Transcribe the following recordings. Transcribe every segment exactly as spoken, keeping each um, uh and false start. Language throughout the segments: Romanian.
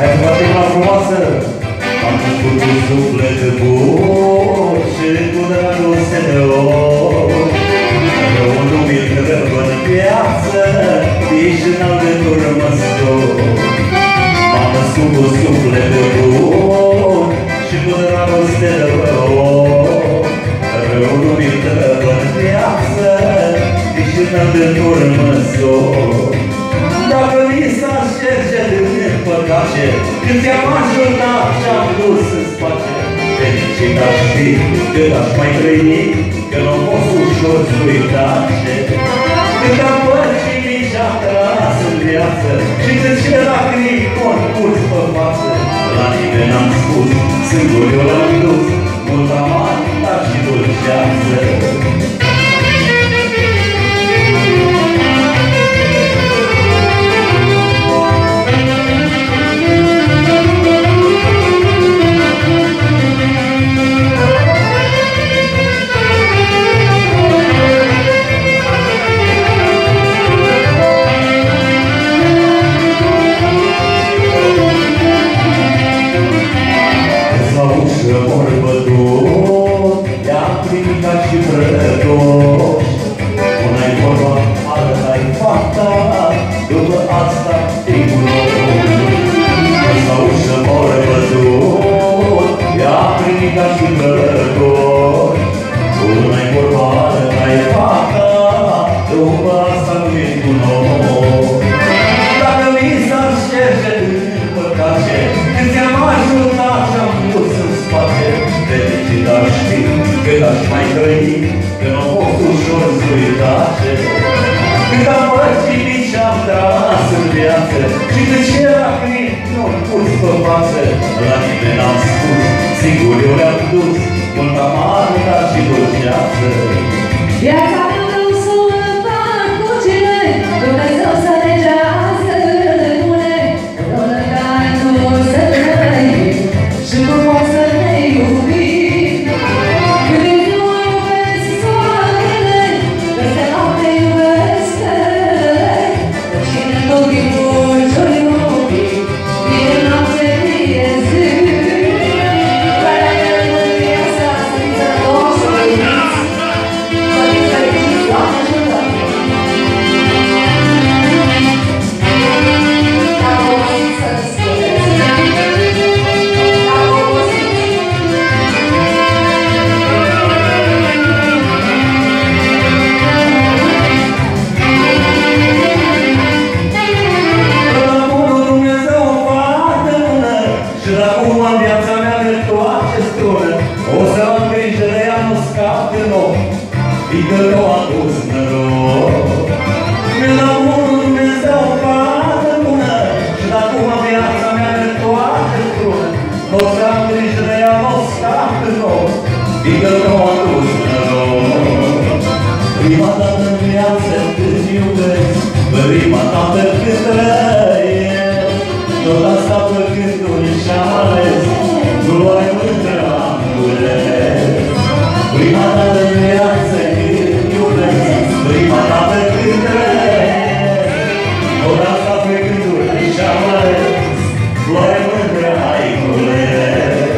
Hai să facem la frumoasă. Am făcut un suflet bun și cu dragoste de om. Că un lumit rău în viață, ești în alături mă scot. M-am născut cu suflet bun și cu dragoste de om. Că un lumit rău în viață, ești în alături mă scot. Dacă mi s-a șterge din păcace, când ți-am ajutat și-am dus în space, fericit aș fi, cât aș mai trăi, că nu-mi fost ușor să uitace. Când am pățit și-am tras în viață, și când ce lacrimi ori pus pe față, la nimeni n-am spus, singur eu l-am dus, mult amar, dar și dulceață. După asta te cunosc. La ușă mor bătut, ea primit ca și brăcoș. Nu-i vorba, ăla-i fata, după asta nu-i cunosc. Dacă mi s-ar șterge din păcace, când ți-am ajutat și-am pus în spate, fericit aș fi, cât aș mai trăi, că n-a fost ușor să uitace. Când am pățit și-am tras în viață, și când ce lacrimi nu-mi pus pe față, la nimeni n-am spus, singur eu le-am dus, mult amar, dar și dulceață. Viața nu să o împart cu cine, Dumnezeu să legească de bune, până care nu să trăim, și frumos să ne iubim. Când eu nu iubesc soarele, peste noapte iubesc stelele, cine tot timpul ce-o iubi, fie noapte, fie zi. Care e viața sfință toți iubiți, să fiți fericiți, Doamne ajută! Dacă obosiți să scrieți, dacă obosiți, Până acum Dumnezeu o fată bună, și de acum în viața mea de toate strună, o să am grijă de ea, nu scap din nou, fiindcă nu am dus noroc. Până acum Dumnezeu o fată bună, și de acum în viața mea de toate strună, o să am grijă de ea, nu scap din nou, fiindcă nu am dus noroc. Prima dată în viață când iubesc, prima dată când trăiesc, tot asta pe gânduri și-am ales, nu ai mândră am cules. Prima dată în viață când iubesc, prima dată când trăiesc, tot asta pe gânduri și-am ales, nu ai mândră ai cules.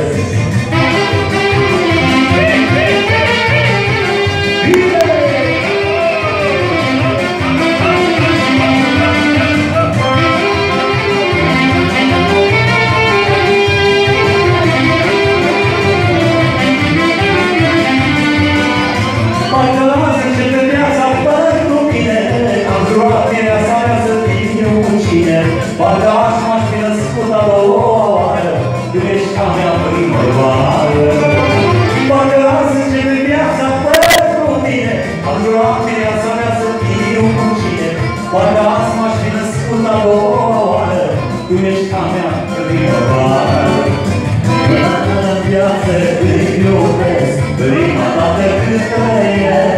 Parcă lasă și pe viața pentru mine, am jurat viața mea să fiu cu cine. Parcă aș m-aș fi născut a doua oară, când ești a mea primăvară. Parcă lasă și pe viața pentru mine, am jurat viața mea să fiu cu cine. Parcă aș m-aș fi născut a doua oară, când ești a mea primăvară. În viață când iubesc, prima dată când trăiesc,